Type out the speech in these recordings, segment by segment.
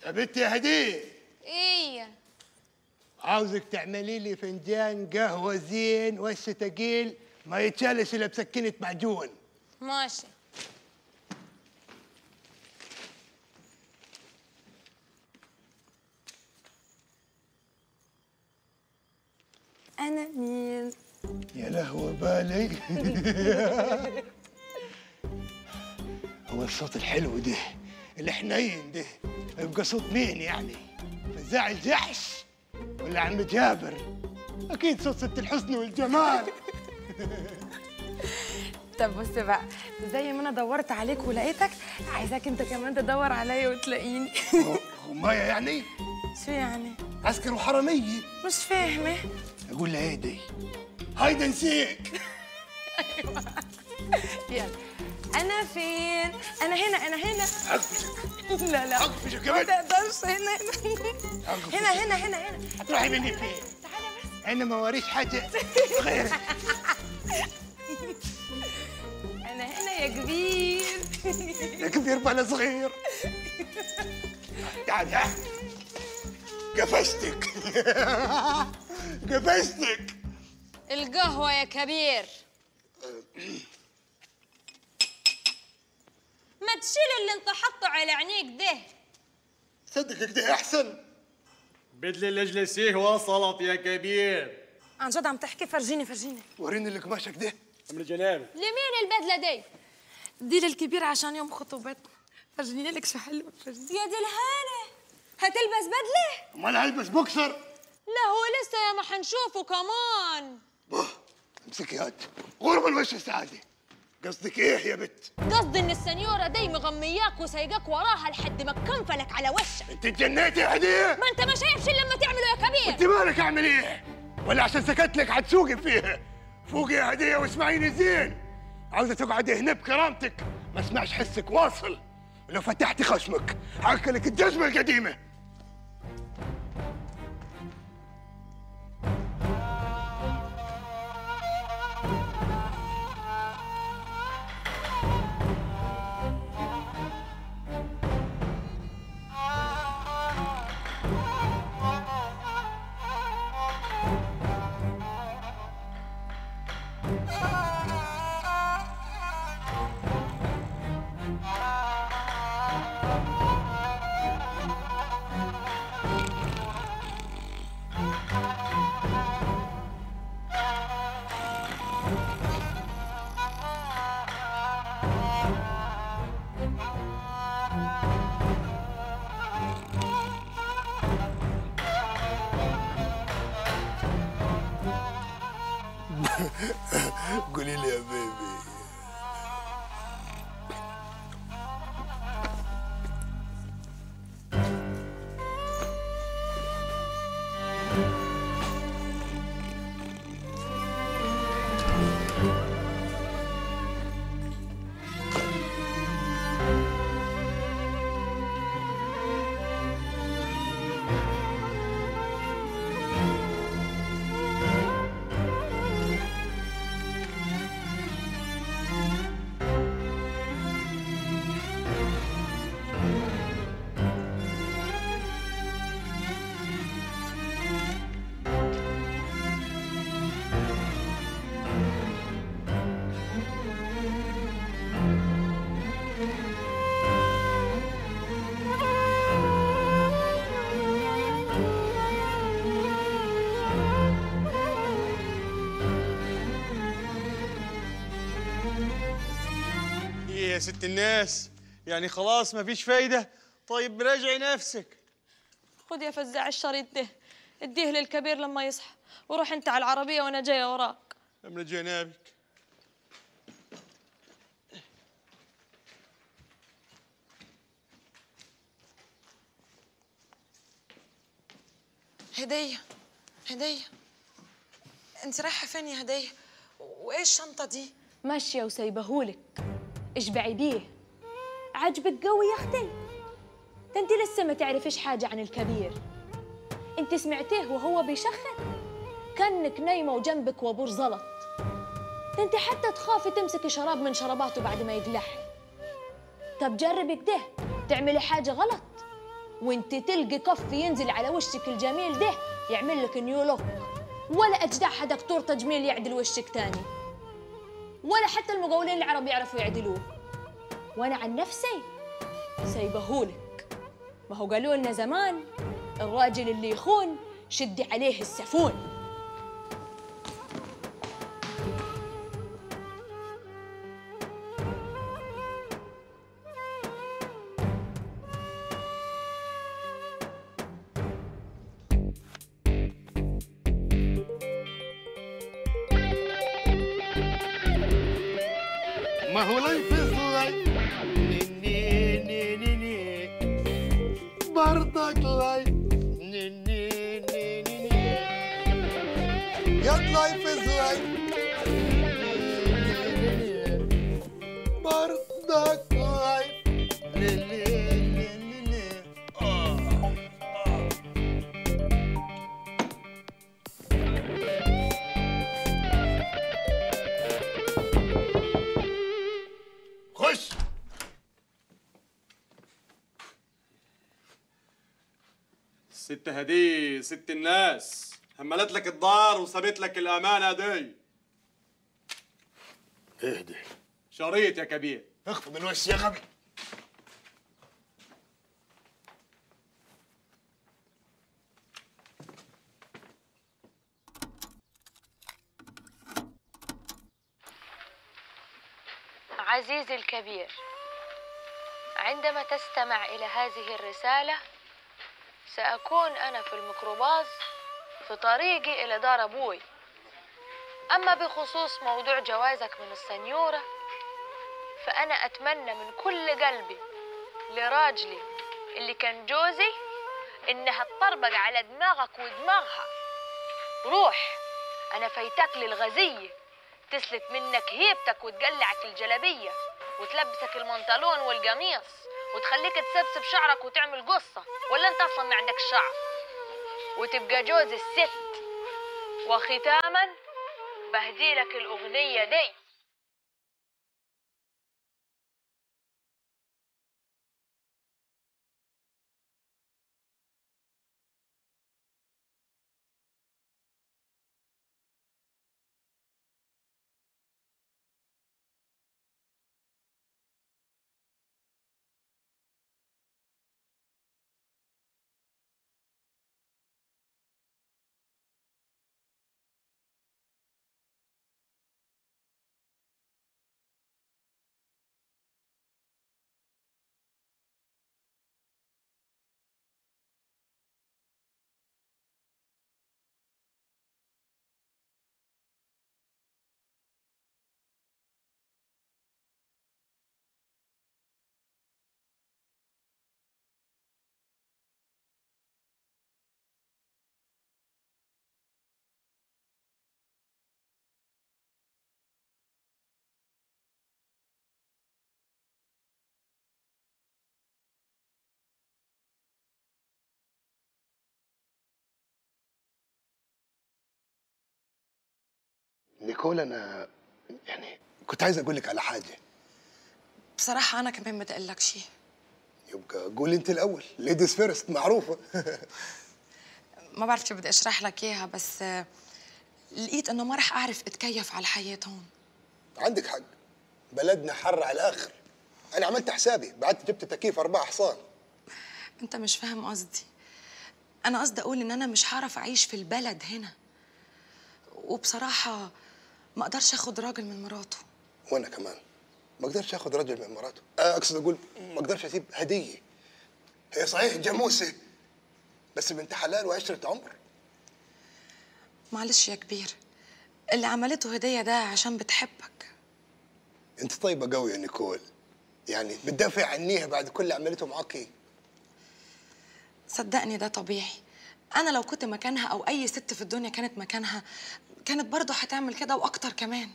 يا بنت يا هديه. ايه؟ عاوزك تعملي لي فنجان قهوه زين وش تقيل ما يتشالش الا بسكينه معجون. ماشي. أنا مين؟ يا لهوي بالي. هو الصوت الحلو ده الحنين ده يبقى صوت مين يعني؟ فزاع الجحش ولا عم جابر؟ اكيد صوت ست الحسن والجمال. طب بص بقى، زي ما أنا دورت عليك ولقيتك، عايزاك أنت كمان تدور عليا وتلاقيني. غمايه يعني؟ شو يعني؟ عسكر وحراميه. مش فاهمة. اقول لها ايه دي؟ هايدا نسيك. أيوة. يلا. أنا فين؟ أنا هنا أنا هنا. عقفشك. لا لا. عقفشك يا ما بنت. تقدرش. هنا هنا هنا هنا هنا. هتروحي مني فين؟ تعالى بس. انا ما وريش حاجه غيرك. أنا هنا يا كبير. يا كبير بلا صغير. تعال تعال. قفشتك. قفشتك. القهوة يا كبير. ما تشيل اللي انت حاطه على عينيك ده. صدقك ده احسن. بدل الاجلسيه وصلت يا كبير. عن جد عم تحكي؟ فرجيني فرجيني. وريني اللي قماشك ده. من الجناب. لمين البدلة دي؟ دي للكبير عشان يوم خطوبتنا. فرجيني لك شو حلو. فرجيني. يا دي الهانة، هتلبس بدلة؟ امال هلبس بوكسر؟ لا هو لسه يا ما حنشوفه كمان. بوه امسكي هات غرب الوش السعاده. قصدك ايه يا بت؟ قصدي ان السنيورة دي مغمياك وسايقاك وراها لحد ما تكنفلك على وشك. انت اتجنيتي يا هديه؟ ما انت ما شايفش إلا لما تعمله يا كبير. انت مالك اعمل ايه؟ ولا عشان سكت لك حتسوقي فيها؟ فوقي يا هديه واسمعيني زين. عاوزه تقعدي هنا بكرامتك ما اسمعش حسك واصل. ولو فتحتي خشمك هاكلك الجزمه القديمه. قولي لي يا بيبي. يا ست الناس، يعني خلاص ما فيش فايدة؟ طيب راجعي نفسك. خد يا فزاع الشريط ده، اديه للكبير لما يصحى، وروح انت على العربية وانا جاية وراك. من جنابك. هدية هدية، انت رايحة فين يا هدية؟ وايه الشنطة دي؟ ماشية وسايبهولك، اشبعي بيه. عجبك قوي يا اختي؟ ده انت لسه ما تعرفيش حاجة عن الكبير. انت سمعتيه وهو بيشخر؟ كانك نايمة وجنبك وابور زلط. ده انت حتى تخافي تمسكي شراب من شراباته بعد ما يقلح. طب جربي كده تعملي حاجة غلط وانت تلقي كف ينزل على وشك الجميل ده يعمل لك نيو لوك، ولا اجدع حدا دكتور تجميل يعدل وشك تاني، ولا حتى المقاولين العرب يعرفوا يعدلوه. وانا عن نفسي سايبهولك. ما هو قالوا لنا زمان الراجل اللي يخون شدي عليه السفون. ما هو لا يفصلي ني ني ني ني برضك لاي ني ني ني ني ني يطلع يفصلي برضك لاي لي لي لي لي. خش. ست هديه ست الناس هملت لك الدار وسابت لك الامانه دي. اهدي. شريط يا كبير. اخفى من وشي يا غبي. عزيزي الكبير، عندما تستمع إلى هذه الرسالة سأكون أنا في الميكروباص في طريقي إلى دار أبوي. أما بخصوص موضوع جوازك من السنيورة فأنا أتمنى من كل قلبي لراجلي اللي كان جوزي إنها تطربق على دماغك ودماغها. روح، أنا فايتك للغزية تسلت منك هيبتك وتقلعك الجلبية وتلبسك المنطلون والقميص وتخليك تسبسب شعرك وتعمل قصة، ولا انت اصلا ما عندك شعر، وتبقى جوز الست. وختاما بهديلك الأغنية دي. نيكول، انا يعني كنت عايز اقول لك على حاجه. بصراحة أنا كمان بدي أقول لك شيء. يبقى قولي انت الاول، ليديز فيرست معروفه. ما بعرف كيف بدي أشرح لك إياها، بس لقيت إنه ما رح أعرف أتكيف على الحياة هون. عندك حق، بلدنا حر على الاخر. انا عملت حسابي، بعد جبت تكييف 4 حصان. أنت مش فاهم قصدي. أنا قصدي أقول إن أنا مش هعرف أعيش في البلد هنا، وبصراحة ما أقدرش أخد راجل من مراته. وانا كمان ما اقدرش اخذ رجل من مراته. اقصد اقول ما اقدرش اسيب هديه. هي صحيح جاموسه بس بنت حلال وعشره عمر. معلش يا كبير، اللي عملته هدية ده عشان بتحبك. انت طيبه قوي يا نيكول، يعني بتدافع عنيها بعد كل اللي عملته معاكي. صدقني ده طبيعي. أنا لو كنت مكانها أو أي ست في الدنيا كانت مكانها كانت برضه هتعمل كده وأكتر كمان.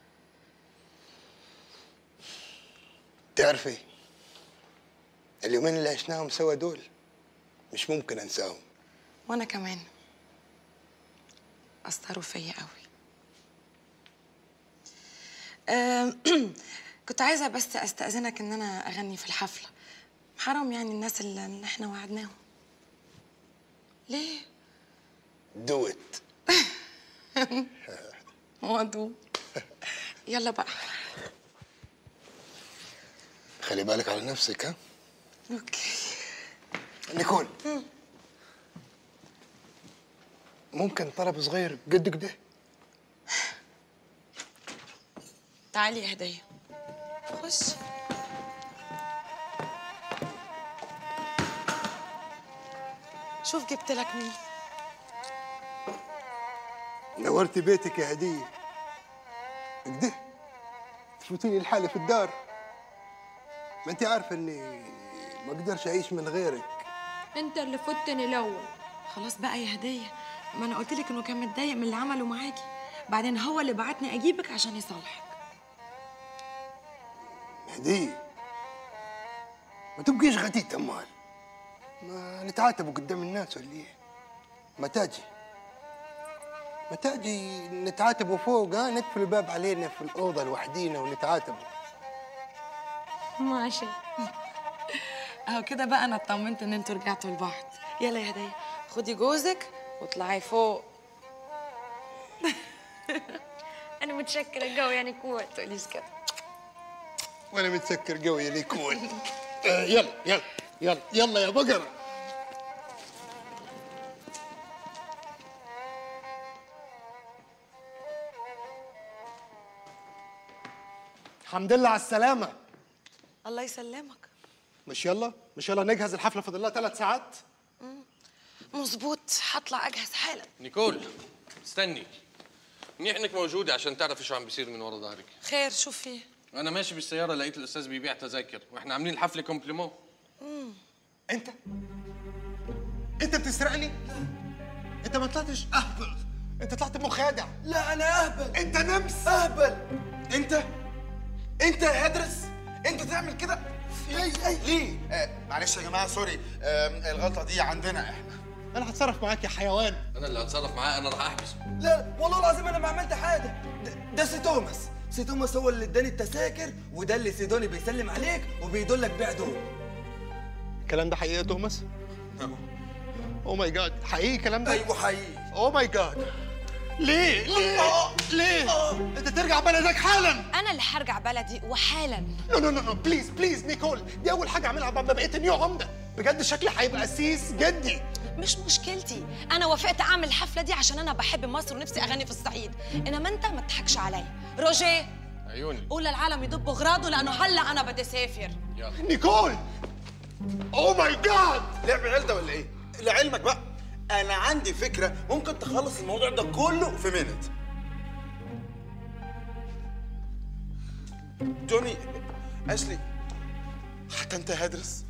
تعرفي اليومين اللي عشناهم سوا دول مش ممكن انساهم. وأنا كمان أثروا فيا قوي. كنت عايزة بس أستأذنك إن أنا أغني في الحفلة. حرام يعني الناس اللي إحنا وعدناهم. ليه؟ دوت. وضو. يلا بقى. خلي بالك على نفسك ها. اوكي. نيكول، ممكن طلب صغير قد كده؟ تعالي يا هدية. خش. شوف جبت لك مين. نورتي بيتك يا هدية. كده تفوتيني لحالي في الدار. ما انت عارفة اني ما اقدرش اعيش من غيرك. انت اللي فتني الاول. خلاص بقى يا هدية، ما انا قلت لك انه كان متضايق من اللي عمله معاكي، بعدين هو اللي بعتني اجيبك عشان يصالحك. هدية، ما تبقيش غتيت امال. ما نتعاتبوا قدام الناس ولا ايه؟ ما تاجي نتعاتبوا فوق، ها؟ نقفل الباب علينا في الاوضه لوحدينا ونتعاتبوا. ماشي. اهو كده بقى انا اطمنت ان انتوا رجعتوا لبعض. يلا يا هدية، خدي جوزك واطلعي فوق. انا متشكره قوي يا نيكول. ما تقوليش كده. وانا متسكر قوي يا نيكول. يلا يلا يلا يلا يا بقره. الحمد لله على السلامة. الله يسلمك. مش يلا نجهز الحفلة، فاضل لها 3 ساعات. مظبوط، هطلع اجهز حالا. نيكول استني، منيح انك موجودة عشان تعرفي شو عم بيصير من ورا ظهرك. خير، شو في؟ أنا ماشي بالسيارة لقيت الأستاذ بيبيع تذاكر وإحنا عاملين الحفلة كومبليمون. انت بتسرقني؟ انت ما طلعتش اهبل، انت طلعت مخادع. لا انا اهبل. انت نمس اهبل. انت يا هدرس، انت تعمل كده؟ ليه؟ معلش يا جماعه، سوري، الغلطه دي عندنا احنا. انا هتصرف معاك يا حيوان. أنا اللي هتصرف معاه، أنا راح أحبسه. لا والله العظيم انا ما عملت حاجه. ده سي توماس هو اللي اداني التذاكر، وده اللي سيدوني بيسلم عليك وبيدلك بيع دول. الكلام ده حقيقي يا توماس؟ اوه ماي جاد، حقيقي الكلام ده؟ ايوه حقيقي. اوه ماي جاد. ليه؟ انت ترجع بلدك حالا. انا اللي هرجع بلدي وحالا. نو بليز نيكول، دي اول حاجه اعملها بعد ما بقيت نيو عمده. بجد شكلي هيبقى سيس جدي. مش مشكلتي، انا وافقت اعمل الحفله دي عشان انا بحب مصر ونفسي اغني في الصعيد، انما انت ما تضحكش عليا. روجيه، عيوني. قول للعالم يضبوا غراضه لانه هلا انا بدي اسافر. يلا نيكول، اوه ماي جاد. لعب عيال ده ولا ايه؟ لعلمك بقى، انا عندي فكره ممكن تخلص الموضوع ده كله في مينت. جوني، اشلي، حتى انت هدرس.